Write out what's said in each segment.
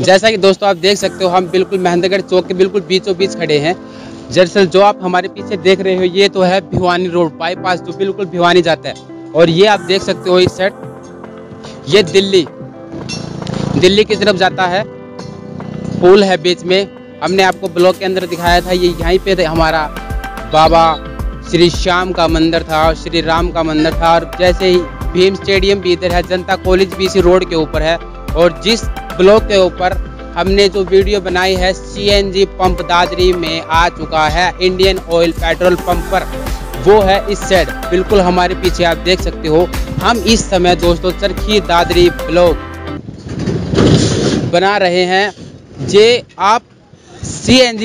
जैसा कि दोस्तों आप देख सकते हो, हम बिल्कुल महेंद्रगढ़ चौक के बिल्कुल बीचों बीच खड़े हैं। दरअसल जो आप हमारे पीछे देख रहे हो ये तो है भिवानी रोड बाईपास, जो बिल्कुल भिवानी जाता है। और ये आप देख सकते हो इस साइड ये दिल्ली की तरफ जाता है। पुल है बीच में, हमने आपको ब्लॉग के अंदर दिखाया था। ये यहीं पे हमारा बाबा श्री श्याम का मंदिर था और श्री राम का मंदिर था। और जैसे ही भीम स्टेडियम भी इधर है, जनता कॉलेज भी इसी रोड के ऊपर है। और जिस ब्लॉक के ऊपर हमने जो वीडियो बनाई है CNG पंप दादरी में आ चुका है, इंडियन ऑयल पेट्रोल पंप पर, वो है इस साइड बिल्कुल हमारे पीछे आप देख सकते हो। हम इस समय दोस्तों चरखी दादरी ब्लॉक बना रहे हैं। जे आप CNG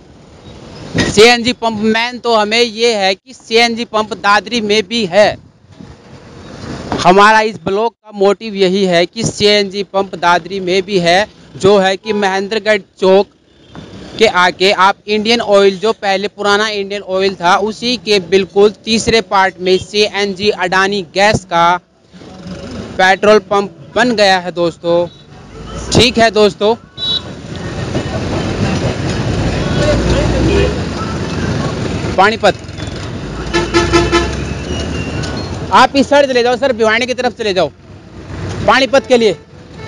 पंप मैन तो हमें ये है कि CNG पंप दादरी में भी है। हमारा इस ब्लॉग का मोटिव यही है कि CNG पंप दादरी में भी है, जो है कि महेंद्रगढ़ चौक के आके आप इंडियन ऑयल, जो पहले पुराना इंडियन ऑयल था, उसी के बिल्कुल तीसरे पार्ट में CNG अडानी गैस का पेट्रोल पंप बन गया है दोस्तों। ठीक है दोस्तों, पानीपत आप इस साइड चले जाओ सर, भिवानी की तरफ चले जाओ पानीपत के लिए।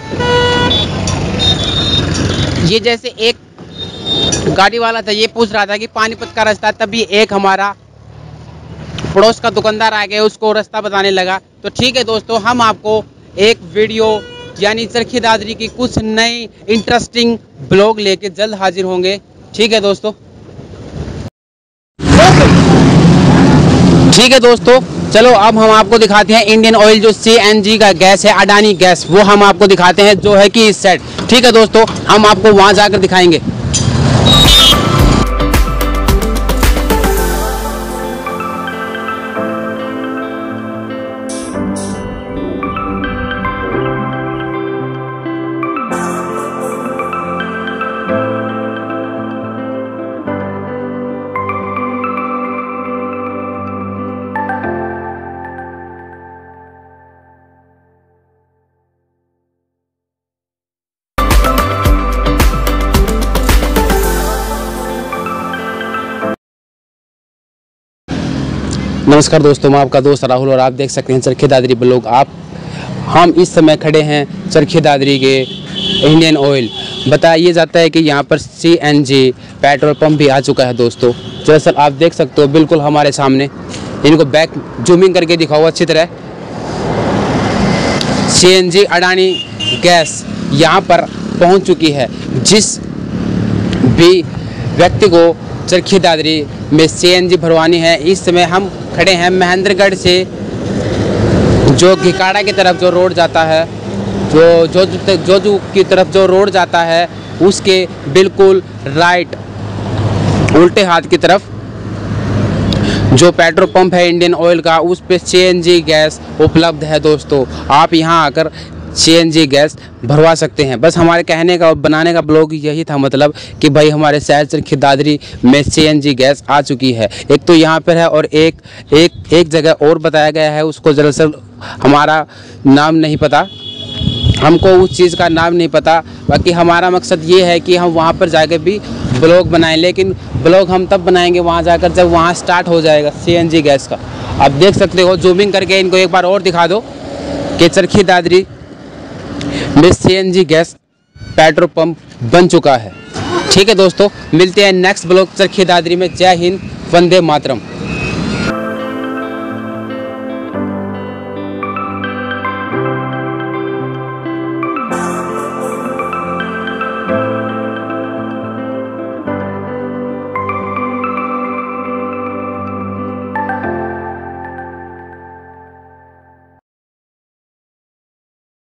ये जैसे एक गाड़ी वाला था, ये पूछ रहा था कि पानीपत का रास्ता, तभी एक हमारा पड़ोस का दुकानदार आ गया, उसको रास्ता बताने लगा। तो ठीक है दोस्तों, हम आपको एक वीडियो यानी चरखी दादरी की कुछ नई इंटरेस्टिंग ब्लॉग लेके जल्द हाजिर होंगे। ठीक है दोस्तों, ठीक है दोस्तों, चलो अब हम आपको दिखाते हैं इंडियन ऑयल जो CNG का गैस है, अडानी गैस, वो हम आपको दिखाते हैं, जो है कि इस साइड। ठीक है दोस्तों, हम आपको वहां जाकर दिखाएंगे। नमस्कार दोस्तों, मैं आपका दोस्त राहुल और आप देख सकते हैं चरखी दादरी ब्लॉग। हम इस समय खड़े हैं चरखी दादरी के इंडियन ऑयल। बताया जाता है कि यहाँ पर CNG पेट्रोल पंप भी आ चुका है दोस्तों। दरअसल आप देख सकते हो बिल्कुल हमारे सामने, इनको बैक जूमिंग करके दिखाओ अच्छी तरह। CNG अडानी गैस यहाँ पर पहुँच चुकी है। जिस भी व्यक्ति को चरखी दादरी में CNG भरवानी है, इस समय हम खड़े हैं महेंद्रगढ़ से जो घिकाड़ा की तरफ जो रोड जाता है, जो की तरफ जो रोड जाता है, उसके बिल्कुल राइट उल्टे हाथ की तरफ जो पेट्रोल पंप है इंडियन ऑयल का, उस पे CNG गैस उपलब्ध है दोस्तों। आप यहां आकर CNG गैस भरवा सकते हैं। बस हमारे कहने का और बनाने का ब्लॉग यही था, मतलब कि भाई हमारे शहर चरखी दादरी में CNG गैस आ चुकी है। एक तो यहाँ पर है और एक जगह और बताया गया है, उसको दरअसल हमारा नाम नहीं पता, हमको उस चीज़ का नाम नहीं पता। बाकी हमारा मकसद ये है कि हम वहाँ पर जाकर भी ब्लॉग बनाएं, लेकिन ब्लॉग हम तब बनाएंगे वहाँ जाकर जब वहाँ स्टार्ट हो जाएगा CNG गैस का। आप देख सकते हो, जूमिंग करके इनको एक बार और दिखा दो कि चरखी दादरी में CNG गैस पेट्रोल पंप बन चुका है। ठीक है दोस्तों, मिलते हैं नेक्स्ट ब्लॉग चरखी दादरी में। जय हिंद, वंदे मातरम।